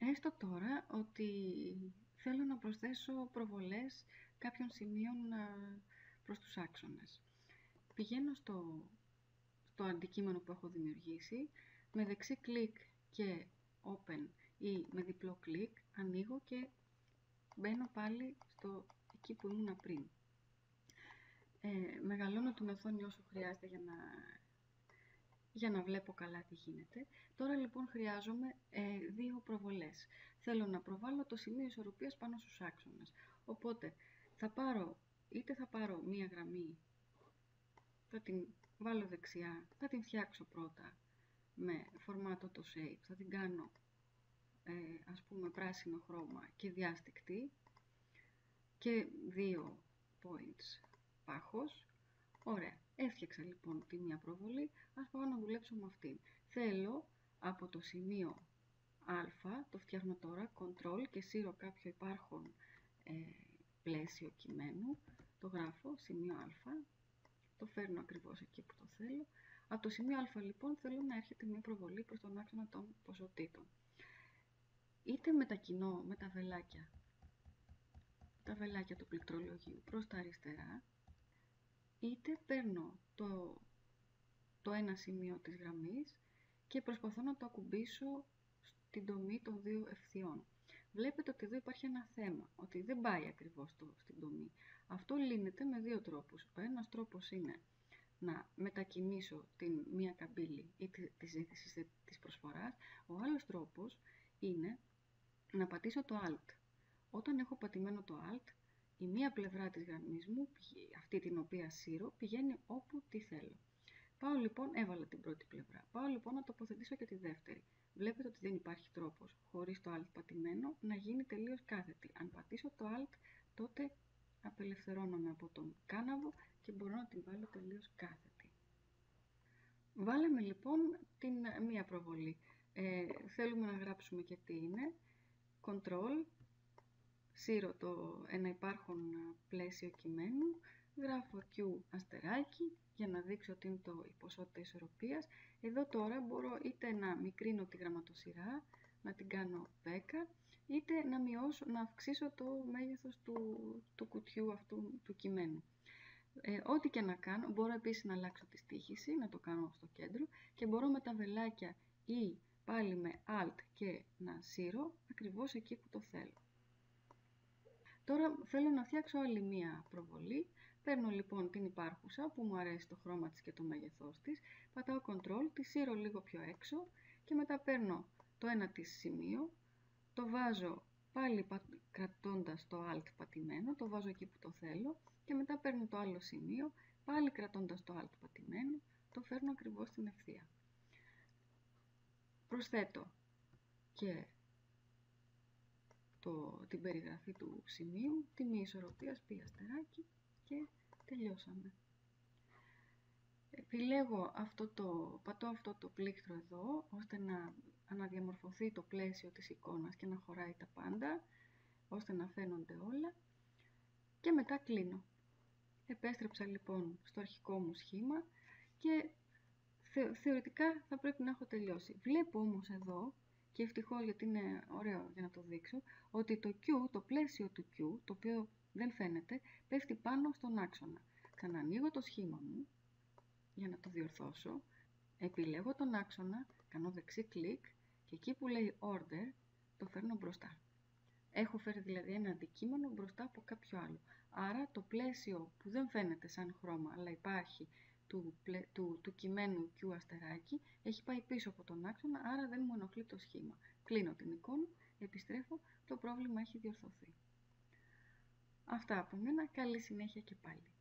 Έστω τώρα ότι θέλω να προσθέσω προβολές κάποιων σημείων προς τους άξονες. Πηγαίνω στο αντικείμενο που έχω δημιουργήσει, με δεξί κλικ και open ή με διπλό κλικ ανοίγω και μπαίνω πάλι εκεί που ήμουνα πριν. Μεγαλώνω την οθόνη όσο χρειάζεται για να βλέπω καλά τι γίνεται. Τώρα λοιπόν χρειάζομαι δύο προβολές. Θέλω να προβάλλω το σημείο ισορροπίας πάνω στους άξονες. Οπότε θα πάρω μία γραμμή, θα την βάλω δεξιά, θα την φτιάξω πρώτα με φορμάτο το shape, θα την κάνω ας πούμε πράσινο χρώμα και διάστηκτη και 2 points πάχος. Ωραία, έφτιαξα λοιπόν τη μία προβολή, ας πάω να δουλέψω με αυτήν. Θέλω από το σημείο α, το φτιάχνω τώρα, Ctrl και σύρω κάποιο υπάρχον πλαίσιο κειμένου, το γράφω σημείο α, το φέρνω ακριβώς εκεί που το θέλω. Από το σημείο α λοιπόν θέλω να έρχεται μια προβολή προς τον άξονα των ποσοτήτων. Είτε μετακινώ με τα βελάκια του πληκτρολογίου προς τα αριστερά, είτε παίρνω το ένα σημείο της γραμμής και προσπαθώ να το ακουμπήσω στην τομή των δύο ευθειών. Βλέπετε ότι εδώ υπάρχει ένα θέμα, ότι δεν πάει ακριβώς στην τομή. Αυτό λύνεται με δύο τρόπους. Ο ένας τρόπος είναι να μετακινήσω την μία καμπύλη ή τη ζήτηση της προσφοράς. Ο άλλος τρόπος είναι να πατήσω το Alt. Όταν έχω πατημένο το Alt, η μία πλευρά της γραμμής μου, αυτή την οποία σύρω, πηγαίνει όπου τη θέλω. Πάω λοιπόν, έβαλα την πρώτη πλευρά. Πάω λοιπόν να τοποθετήσω και τη δεύτερη. Βλέπετε ότι δεν υπάρχει τρόπος, χωρίς το Alt πατημένο, να γίνει τελείως κάθετη. Αν πατήσω το Alt, τότε απελευθερώνομαι από τον κάναβο και μπορώ να την βάλω τελείως κάθετη. Βάλαμε λοιπόν την μία προβολή. Θέλουμε να γράψουμε και τι είναι. Ctrl, σύρω ένα υπάρχον πλαίσιο κειμένου, γράφω Q αστεράκι για να δείξω ότι είναι η ποσότητα ισορροπίας. Εδώ τώρα μπορώ είτε να μικρύνω τη γραμματοσυρά, να την κάνω 10, είτε να αυξήσω το μέγεθος του κουτιού αυτού του κειμένου. Ό,τι και να κάνω, μπορώ επίσης να αλλάξω τη στοίχηση, να το κάνω στο κέντρο και μπορώ με τα βελάκια ή πάλι με Alt και να σύρω ακριβώς εκεί που το θέλω. Τώρα θέλω να φτιάξω άλλη μία προβολή. Παίρνω λοιπόν την υπάρχουσα που μου αρέσει το χρώμα της και το μέγεθός της, πατάω Ctrl, τη σύρω λίγο πιο έξω και μετά παίρνω το ένα της σημείο, το βάζω πάλι κρατώντας το Alt πατημένο, το βάζω εκεί που το θέλω και μετά παίρνω το άλλο σημείο, πάλι κρατώντας το Alt πατημένο, το φέρνω ακριβώς στην ευθεία. Προσθέτω και την περιγραφή του σημείου, τιμή ισορροπίας, π αστεράκι και τελειώσαμε. Επιλέγω πατώ αυτό το πλήκτρο εδώ, ώστε να αναδιαμορφωθεί το πλαίσιο της εικόνας και να χωράει τα πάντα, ώστε να φαίνονται όλα και μετά κλείνω. Επέστρεψα λοιπόν στο αρχικό μου σχήμα και θεωρητικά θα πρέπει να έχω τελειώσει. Βλέπω όμως εδώ, και ευτυχώς γιατί είναι ωραίο για να το δείξω, ότι το Q, το πλαίσιο του Q, το οποίο δεν φαίνεται, πέφτει πάνω στον άξονα. Ξανανοίγω το σχήμα μου για να το διορθώσω, επιλέγω τον άξονα, κάνω δεξί κλικ και εκεί που λέει Order το φέρνω μπροστά. Έχω φέρει δηλαδή ένα αντικείμενο μπροστά από κάποιο άλλο. Άρα το πλαίσιο που δεν φαίνεται σαν χρώμα αλλά υπάρχει του κειμένου Q αστεράκι έχει πάει πίσω από τον άξονα, άρα δεν μου ενοχλεί το σχήμα. Κλείνω την εικόνα, επιστρέφω, το πρόβλημα έχει διορθωθεί. Αυτά από μένα, καλή συνέχεια και πάλι.